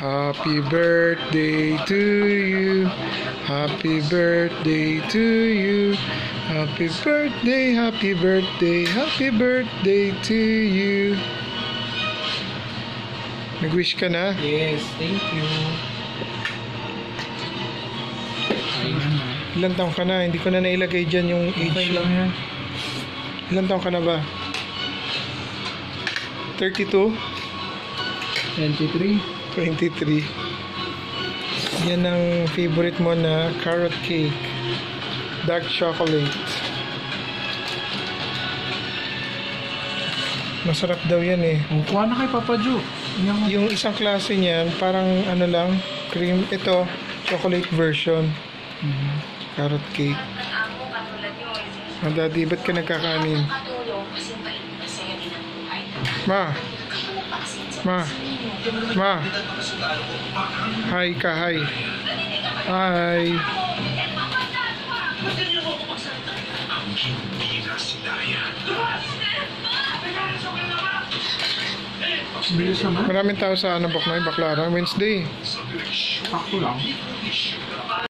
Happy birthday to you. Happy birthday to you. Happy birthday, happy birthday, happy birthday to you. Nag-wish ka na? Yes, thank you. Ilan taong ka na? Hindi ko na nailagay dyan yung age. Okay lang yan. Ilan taong ka na ba? 32? 23. 23. Yan ang favorite mo na carrot cake. Dark chocolate. Masarap daw yan eh. Kuha na kay Papa Joe. Yung isang klase niyan, parang ano lang, cream. Ito, chocolate version. Carrot cake. Daddy, ba't ka nagkakanin? Ma! Ma! Ma! Hi ka, hi. Hi! Bilis naman. Maraming tao sa ano, Baknoy, Baclaran, Wednesday. Ako lang.